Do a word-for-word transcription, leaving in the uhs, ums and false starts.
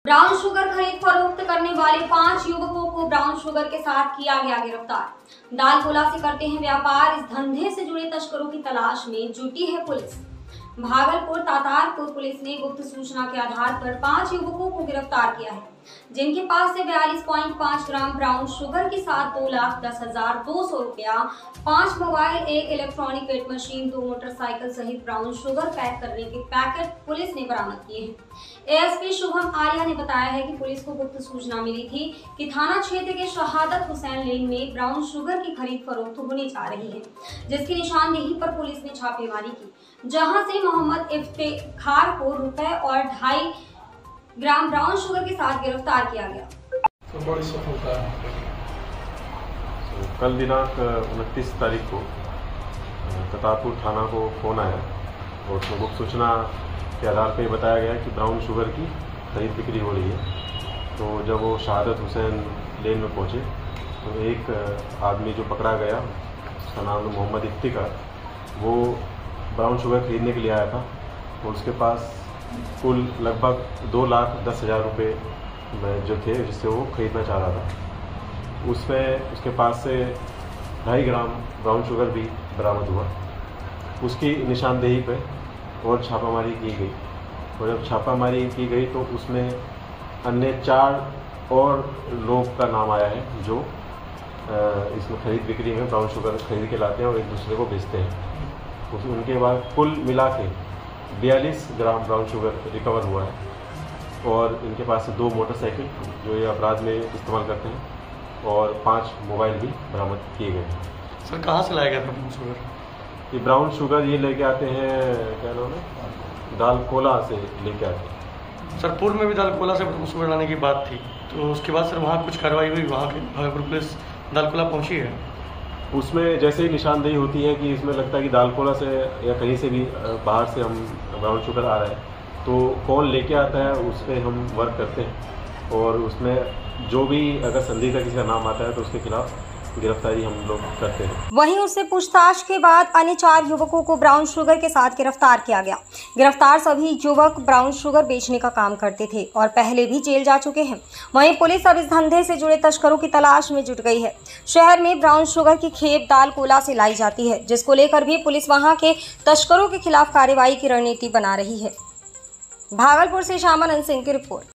Brown sugar खरीद फरोख्त करने वाले पांच युवकों को ब्राउन शुगर के साथ किया गया गिरफ्तार। दालकोला से करते हैं व्यापार, इस धंधे से जुड़े तस्करों की तलाश में जुटी है पुलिस। भागलपुर तातारपुर पुलिस ने गुप्त सूचना के आधार पर पांच युवकों को गिरफ्तार किया है, जिनके पास से बयालीस पॉइंट पाँच ग्राम ब्राउन शुगर के साथ दो लाख दस हजार दो सौ रुपया, पांच मोबाइल, एक इलेक्ट्रॉनिक वेट मशीन, दो मोटरसाइकिल सहित ब्राउन शुगर पैक करने के पैकेट पुलिस ने बरामद किए हैं। एएसपी शुभम आर्या ने बताया है कि पुलिस को गुप्त सूचना मिली थी कि थाना क्षेत्र के शहादत हुसैन लेन में ब्राउन शुगर की खरीद फरोख्त होने जा रही है, जिसकी निशानदेही पर पुलिस ने छापेमारी की, जहां से मोहम्मद इफ्तिखार को रुपए और ढाई ग्राम ब्राउन शुगर के साथ गिरफ्तार किया गया। तो बड़ी सफलता है। कल दिनांक उनतीस तारीख को तातारपुर थाना को फ़ोन आया और उसमें गुप्त सूचना के आधार पर बताया गया कि ब्राउन शुगर की खरीद बिक्री हो रही है। तो जब वो शहादत हुसैन लेन में पहुंचे तो एक आदमी जो पकड़ा गया, उसका नाम मोहम्मद इफ्तिखार, वो ब्राउन शुगर खरीदने के लिए आया था और उसके पास कुल लगभग दो लाख दस हज़ार रुपये जो थे जिससे वो खरीदना चाह रहा था। उसमें उसके पास से ढाई ग्राम ब्राउन शुगर भी बरामद हुआ। उसकी निशानदेही पे और छापामारी की गई और जब छापामारी की गई तो उसमें अन्य चार और लोग का नाम आया है जो इसमें खरीद बिक्री में ब्राउन शुगर खरीद के लाते हैं और एक दूसरे को बेचते हैं। उनके बाद कुल मिला के बयालीस ग्राम ब्राउन शुगर रिकवर हुआ है और इनके पास से दो मोटरसाइकिल जो ये अपराध में इस्तेमाल करते हैं और पांच मोबाइल भी बरामद किए गए हैं। सर कहाँ से लाया गया था ब्राउन शुगर? ये ब्राउन शुगर ये लेके आते हैं, क्या नाम है, दालकोला से लेके आते हैं। सर पूर्व में भी दालकोला से ब्राउन शुगर लाने की बात थी, तो उसके बाद सर वहाँ कुछ कार्रवाई हुई? वहाँ के भागलपुर पुलिस दालकोला पहुँची है? उसमें जैसे ही निशानदेही होती है कि इसमें लगता है कि दालकोला से या कहीं से भी बाहर से हम ब्राउन शुगर आ रहा है, तो कौन लेके आता है उस पर हम वर्क करते हैं और उसमें जो भी अगर संदिग्ध किसी का नाम आता है तो उसके खिलाफ गिरफ्तारी हम लोग करते हैं। वहीं उससे पूछताछ के बाद अन्य चार युवकों को ब्राउन शुगर के साथ गिरफ्तार किया गया। गिरफ्तार सभी युवक ब्राउन शुगर बेचने का काम करते थे और पहले भी जेल जा चुके हैं। वहीं पुलिस अब इस धंधे से जुड़े तस्करों की तलाश में जुट गई है। शहर में ब्राउन शुगर की खेप दालकोला से लाई जाती है, जिसको लेकर भी पुलिस वहां के तस्करों के खिलाफ कार्रवाई की रणनीति बना रही है। भागलपुर से शामानंद सिंह की रिपोर्ट।